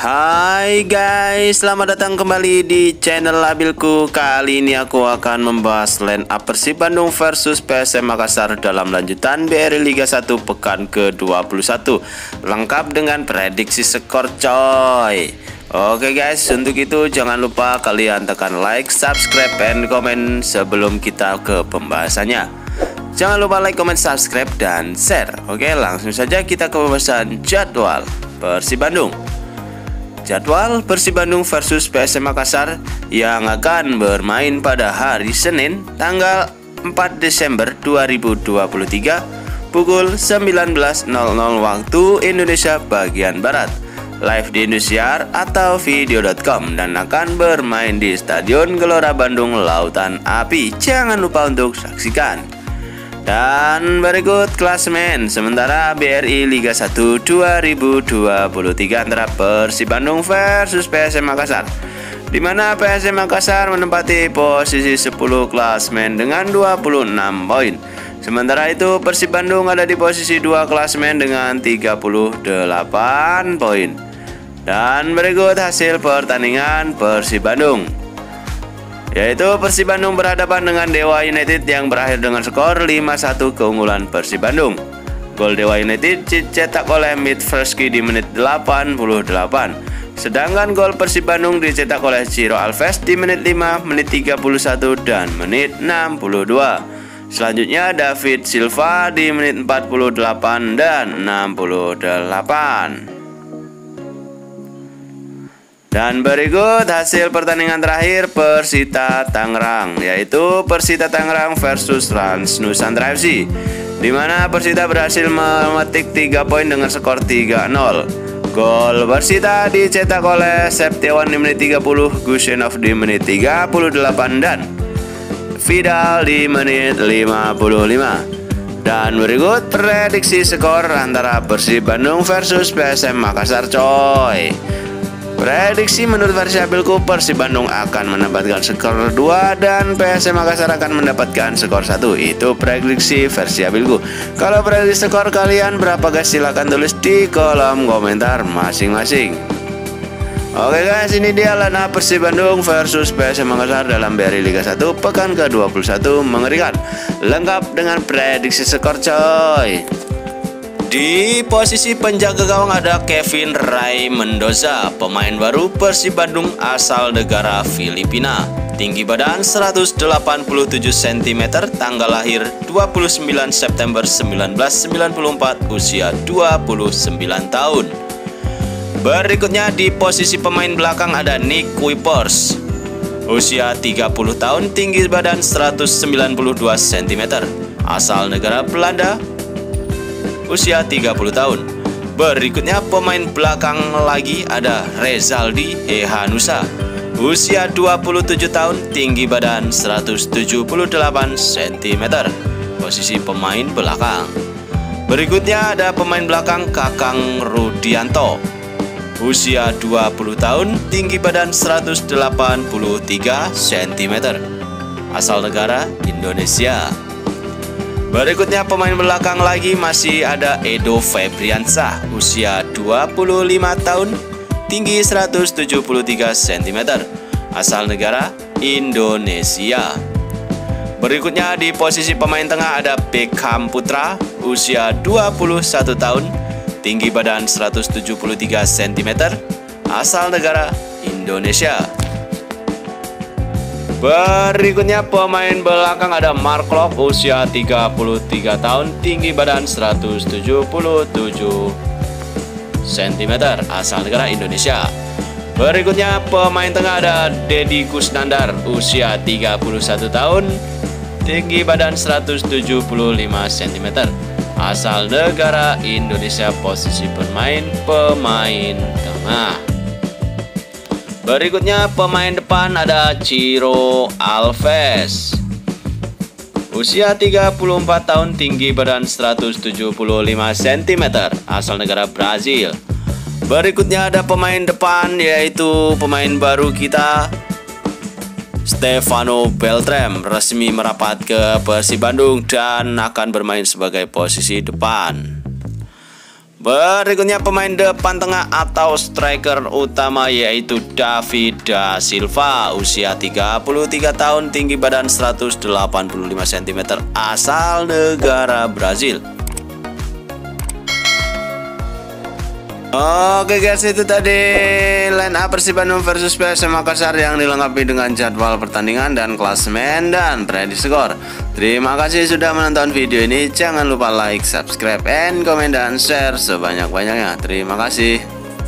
Hai guys, selamat datang kembali di channel Abilku. Kali ini aku akan membahas line up Persib Bandung versus PSM Makassar dalam lanjutan BRI Liga 1 pekan ke-21, lengkap dengan prediksi skor coy. Oke guys, untuk itu jangan lupa kalian tekan like, subscribe, and komen sebelum kita ke pembahasannya. Jangan lupa like, comment, subscribe, dan share. Oke, langsung saja kita ke pembahasan jadwal Persib Bandung. Jadwal Persib Bandung versus PSM Makassar yang akan bermain pada hari Senin tanggal 4 Desember 2023 pukul 19.00 waktu Indonesia bagian Barat, live di Indosiar atau video.com, dan akan bermain di Stadion Gelora Bandung Lautan Api. Jangan lupa untuk saksikan. Dan berikut klasemen sementara BRI Liga 1 2023 antara Persib Bandung versus PSM Makassar, di mana PSM Makassar menempati posisi 10 klasemen dengan 26 poin. Sementara itu Persib Bandung ada di posisi 2 klasemen dengan 38 poin. Dan berikut hasil pertandingan Persib Bandung, yaitu Persib Bandung berhadapan dengan Dewa United yang berakhir dengan skor 5-1 keunggulan Persib Bandung. Gol Dewa United dicetak oleh Midfreski di menit 88, sedangkan gol Persib Bandung dicetak oleh Ciro Alves di menit 5, menit 31, dan menit 62. Selanjutnya David Silva di menit 48 dan 68. Dan berikut hasil pertandingan terakhir Persita Tangerang, yaitu Persita Tangerang versus Rans Nusantara FC, di mana Persita berhasil memetik 3 poin dengan skor 3-0. Gol Persita dicetak oleh Septiawan di menit 30, Gusenov di menit 38, dan Vidal di menit 55. Dan berikut prediksi skor antara Persib Bandung versus PSM Makassar coy. Prediksi menurut versi Abilku, Persib Bandung akan mendapatkan skor 2 dan PSM Makassar akan mendapatkan skor 1. Itu prediksi versi Abilku. Kalau prediksi skor kalian berapa guys? Silahkan tulis di kolom komentar masing-masing. Oke guys, ini dia line up Persib Bandung versus PSM Makassar dalam BRI Liga 1 pekan ke-21 mengerikan, lengkap dengan prediksi skor coy. Di posisi penjaga gawang ada Kevin Ray Mendoza, pemain baru Persib Bandung asal negara Filipina. Tinggi badan 187 cm, tanggal lahir 29 September 1994, usia 29 tahun. Berikutnya di posisi pemain belakang ada Nick Kuipers, usia 30 tahun, tinggi badan 192 cm, asal negara Belanda, usia 30 tahun. Berikutnya pemain belakang lagi ada Rezaldi Hehanusa, usia 27 tahun, tinggi badan 178 cm, posisi pemain belakang. Berikutnya ada pemain belakang Kakang Rudianto, usia 20 tahun, tinggi badan 183 cm, asal negara Indonesia. Berikutnya pemain belakang lagi masih ada Edo Febriansah, usia 25 tahun, tinggi 173 cm, asal negara Indonesia. Berikutnya di posisi pemain tengah ada Beckham Putra, usia 21 tahun, tinggi badan 173 cm, asal negara Indonesia. Berikutnya pemain belakang ada Mark Love, usia 33 tahun, tinggi badan 177 cm, asal negara Indonesia. Berikutnya pemain tengah ada Deddy Kusnandar, usia 31 tahun, tinggi badan 175 cm, asal negara Indonesia. Posisi pemain tengah. Berikutnya pemain depan ada Ciro Alves, usia 34 tahun, tinggi badan 175 cm, asal negara Brazil. Berikutnya ada pemain depan, yaitu pemain baru kita Stefano Beltram, resmi merapat ke Persib Bandung dan akan bermain sebagai posisi depan. Berikutnya pemain depan tengah atau striker utama yaitu David da Silva, usia 33 tahun, tinggi badan 185 cm, asal negara Brazil. Oke guys, itu tadi line up Persib Bandung versus PSM Makassar yang dilengkapi dengan jadwal pertandingan dan klasemen dan prediksi skor. Terima kasih sudah menonton video ini. Jangan lupa like, subscribe, and komen dan share sebanyak-banyaknya. Terima kasih.